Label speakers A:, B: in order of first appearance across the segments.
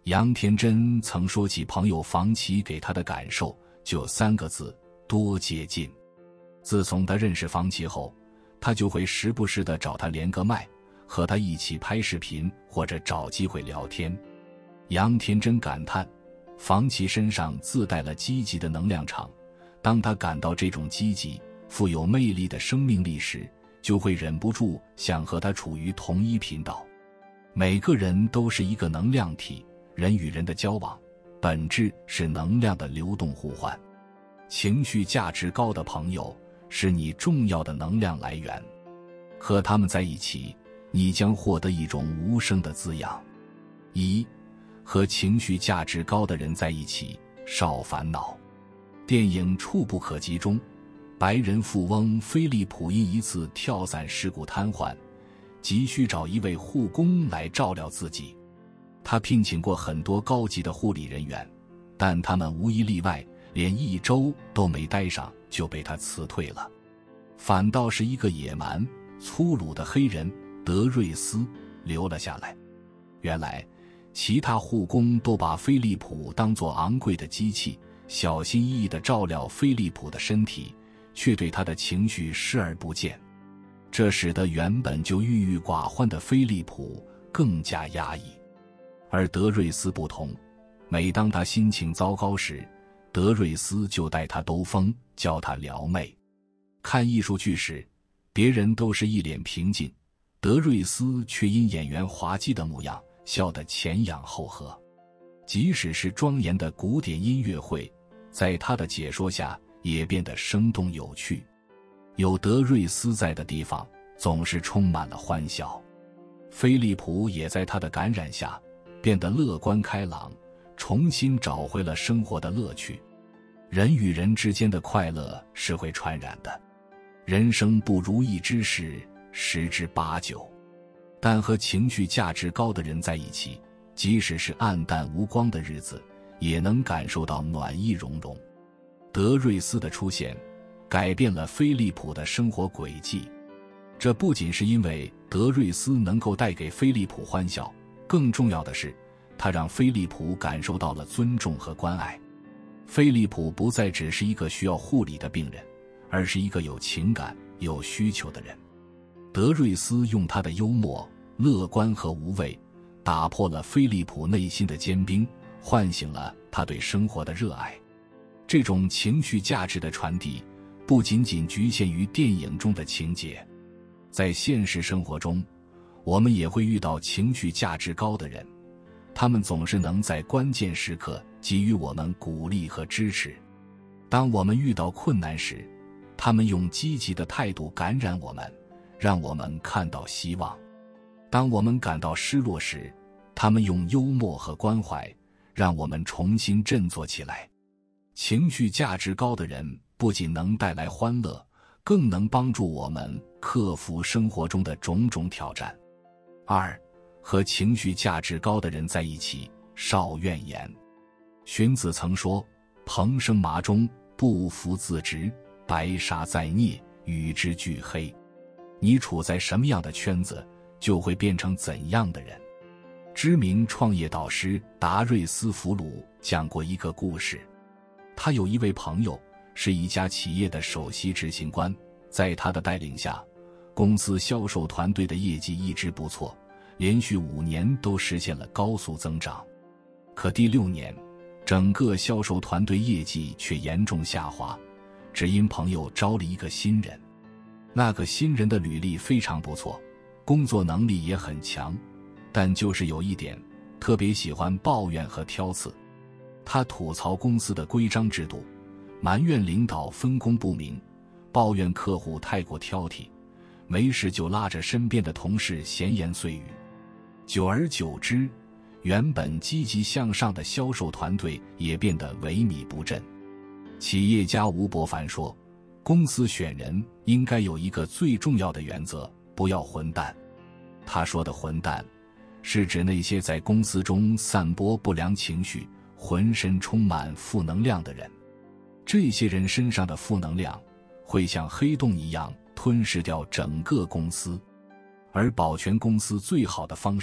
A: 杨天真曾说起朋友房琪给他的感受，就3个字：多接近。自从他认识房琪后，他就会时不时地找他连个麦，和他一起拍视频或者找机会聊天。杨天真感叹，房琪身上自带了积极的能量场，当他感到这种积极、富有魅力的生命力时，就会忍不住想和他处于同一频道。每个人都是一个能量体，人与人的交往，本质是能量的流动互换。情绪价值高的朋友是你重要的能量来源，和他们在一起，你将获得一种无声的滋养。和情绪价值高的人在一起，少烦恼。电影《触不可及》中，白人富翁菲利普因一次跳伞事故瘫痪，急需找一位护工来照料自己。他聘请过很多高级的护理人员，但他们无一例外连1周都没待上就被他辞退了，反倒是一个野蛮粗鲁的黑人德瑞斯留了下来。原来其他护工都把菲利普当作昂贵的机器，小心翼翼地照料菲利普的身体，却对他的情绪视而不见。这使得原本就郁郁寡欢的菲利普更加压抑。而德瑞斯不同，每当他心情糟糕时，德瑞斯就带他兜风，教他撩妹。看艺术剧时，别人都是一脸平静，德瑞斯却因演员滑稽的模样笑得前仰后合。即使是庄严的古典音乐会，在他的解说下也变得生动有趣。有德瑞斯在的地方总是充满了欢笑。菲利普也在他的感染下变得乐观开朗，重新找回了生活的乐趣。人与人之间的快乐是会传染的，人生不如意之事10之8九，但和情绪价值高的人在一起，即使是暗淡无光的日子，也能感受到暖意融融。德瑞斯的出现改变了菲利普的生活轨迹，这不仅是因为德瑞斯能够带给菲利普欢笑，更重要的是，他让菲利普感受到了尊重和关爱。菲利普不再只是一个需要护理的病人，而是一个有情感、有需求的人。德瑞斯用他的幽默、乐观和无畏，打破了菲利普内心的坚冰，唤醒了他对生活的热爱。这种情绪价值的传递，不仅仅局限于电影中的情节，在现实生活中，我们也会遇到情绪价值高的人，他们总是能在关键时刻给予我们鼓励和支持。当我们遇到困难时，他们用积极的态度感染我们，让我们看到希望。当我们感到失落时，他们用幽默和关怀，让我们重新振作起来。情绪价值高的人不仅能带来欢乐，更能帮助我们克服生活中的种种挑战。和情绪价值高的人在一起，少怨言。荀子曾说：蓬生麻中，不服自直，白沙在涅，与之俱黑。你处在什么样的圈子，就会变成怎样的人。知名创业导师达瑞斯·弗鲁讲过一个故事，他有一位朋友是一家企业的首席执行官，在他的带领下，公司销售团队的业绩一直不错，连续5年都实现了高速增长。可第6年，整个销售团队业绩却严重下滑，只因朋友招了一个新人。那个新人的履历非常不错，工作能力也很强，但就是有一点，特别喜欢抱怨和挑刺。他吐槽公司的规章制度，埋怨领导分工不明，抱怨客户太过挑剔，没事就拉着身边的同事闲言碎语。久而久之，原本积极向上的销售团队也变得萎靡不振。企业家吴伯凡说，公司选人应该有一个最重要的原则，不要混蛋。他说的混蛋，是指那些在公司中散播不良情绪、浑身充满负能量的人。这些人身上的负能量会像黑洞一样吞噬掉整个公司，而保全公司最好的方式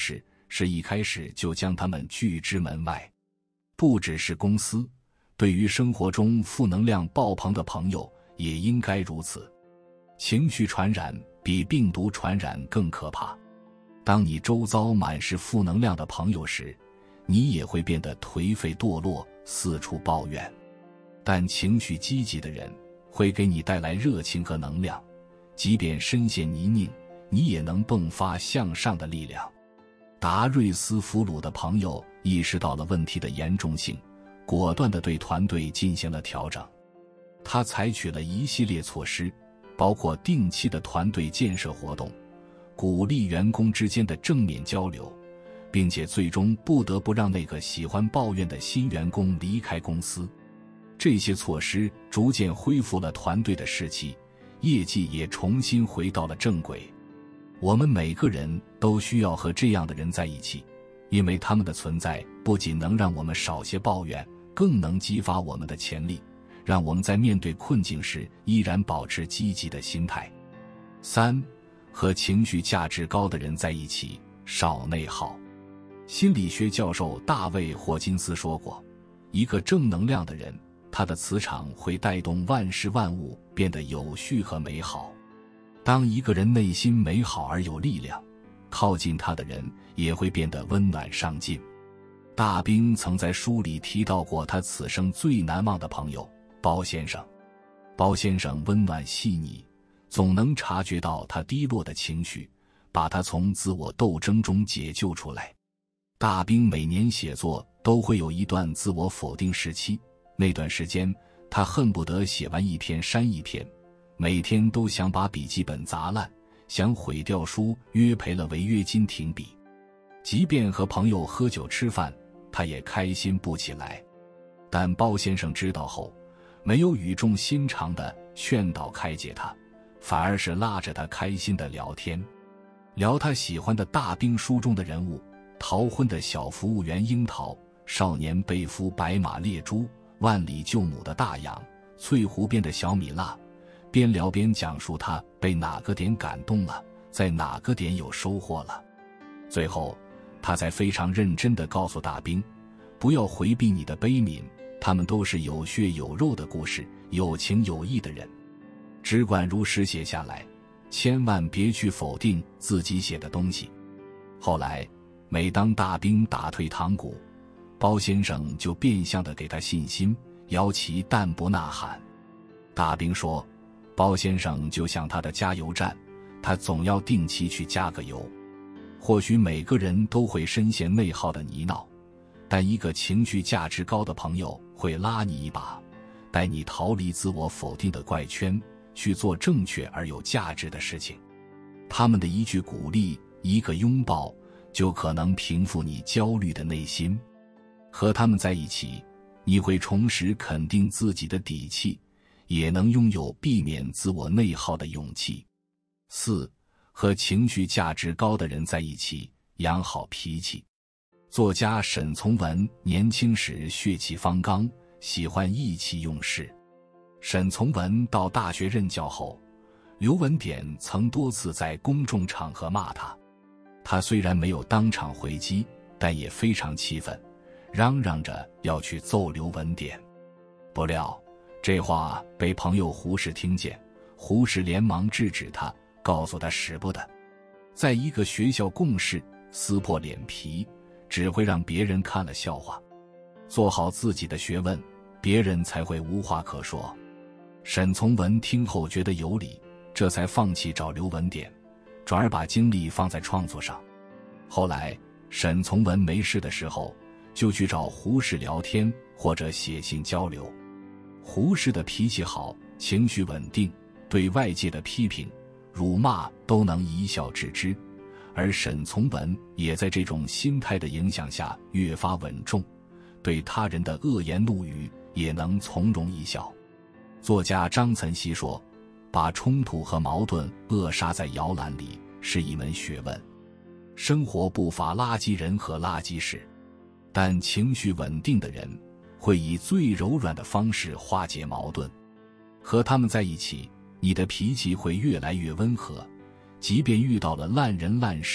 A: 是一开始就将他们拒之门外。不只是公司，对于生活中负能量爆棚的朋友也应该如此。情绪传染比病毒传染更可怕。当你周遭满是负能量的朋友时，你也会变得颓废堕落，四处抱怨。但情绪积极的人会给你带来热情和能量，即便深陷泥泞，你也能迸发向上的力量。达瑞斯俘虏的朋友意识到了问题的严重性，果断地对团队进行了调整。他采取了一系列措施，包括定期的团队建设活动，鼓励员工之间的正面交流，并且最终不得不让那个喜欢抱怨的新员工离开公司。这些措施逐渐恢复了团队的士气，业绩也重新回到了正轨。我们每个人都需要和这样的人在一起，因为他们的存在不仅能让我们少些抱怨，更能激发我们的潜力，让我们在面对困境时依然保持积极的心态。3. 和情绪价值高的人在一起，少内耗。心理学教授大卫·霍金斯说过，一个正能量的人，他的磁场会带动万事万物变得有序和美好。当一个人内心美好而有力量，靠近他的人也会变得温暖上进。大兵曾在书里提到过他此生最难忘的朋友包先生。包先生温暖细腻，总能察觉到他低落的情绪，把他从自我斗争中解救出来。大兵每年写作都会有一段自我否定时期，那段时间他恨不得写完一篇删一篇，每天都想把笔记本砸烂，想毁掉书，约赔了违约金停笔。即便和朋友喝酒吃饭，他也开心不起来。但包先生知道后，没有语重心长地劝导开解他，反而是拉着他开心地聊天，聊他喜欢的大兵书中的人物，逃婚的小服务员樱桃，少年被俘白马猎猪，万里救母的大洋，翠湖边的小米辣，边聊边讲述他被哪个点感动了，在哪个点有收获了。最后他才非常认真地告诉大兵，不要回避你的悲悯，他们都是有血有肉的故事，有情有义的人，只管如实写下来，千万别去否定自己写的东西。后来每当大兵打退堂鼓，包先生就变相地给他信心，摇旗但不呐喊。大兵说，包先生就像他的加油站，他总要定期去加个油。或许每个人都会深陷内耗的泥淖，但一个情绪价值高的朋友会拉你一把，带你逃离自我否定的怪圈，去做正确而有价值的事情。他们的一句鼓励，一个拥抱，就可能平复你焦虑的内心。和他们在一起，你会重拾肯定自己的底气，也能拥有避免自我内耗的勇气。4. 和情绪价值高的人在一起，养好脾气。作家沈从文年轻时血气方刚，喜欢意气用事。沈从文到大学任教后，刘文典曾多次在公众场合骂他。他虽然没有当场回击，但也非常气愤，嚷嚷着要去揍刘文典。不料这话被朋友胡适听见，胡适连忙制止他，告诉他使不得，在一个学校共事，撕破脸皮只会让别人看了笑话，做好自己的学问，别人才会无话可说。沈从文听后觉得有理，这才放弃找刘文典，转而把精力放在创作上。后来沈从文没事的时候，就去找胡适聊天或者写信交流。胡适的脾气好，情绪稳定，对外界的批评辱骂都能一笑置之，而沈从文也在这种心态的影响下越发稳重，对他人的恶言怒语也能从容一笑。作家张岑曦说，把冲突和矛盾扼杀在摇篮里是一门学问。生活不乏垃圾人和垃圾事，但情绪稳定的人会以最柔软的方式化解矛盾。和他们在一起，你的脾气会越来越温和，即便遇到了烂人烂事，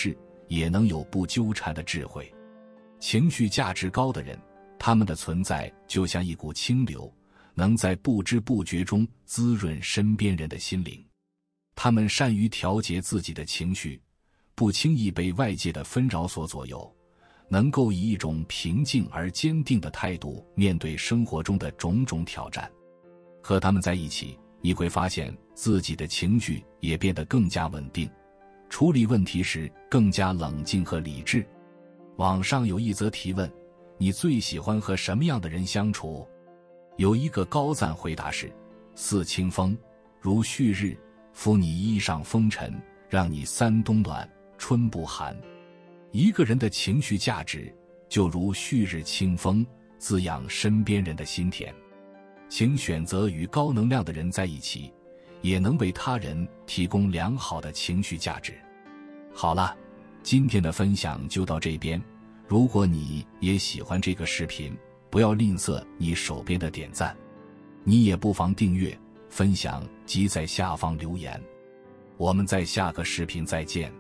A: 也能有不纠缠的智慧。情绪价值高的人，他们的存在就像一股清流，能在不知不觉中滋润身边人的心灵。他们善于调节自己的情绪，不轻易被外界的纷扰所左右，能够以一种平静而坚定的态度面对生活中的种种挑战。和他们在一起，你会发现自己的情绪也变得更加稳定，处理问题时更加冷静和理智。网上有一则提问：你最喜欢和什么样的人相处？有一个高赞回答是：似清风，如旭日，敷你衣上风尘，让你三冬暖，春不寒。一个人的情绪价值就如旭日清风，滋养身边人的心田。请选择与高能量的人在一起，也能为他人提供良好的情绪价值。好了，今天的分享就到这边。如果你也喜欢这个视频，不要吝啬你手边的点赞，你也不妨订阅、分享及在下方留言。我们在下个视频再见。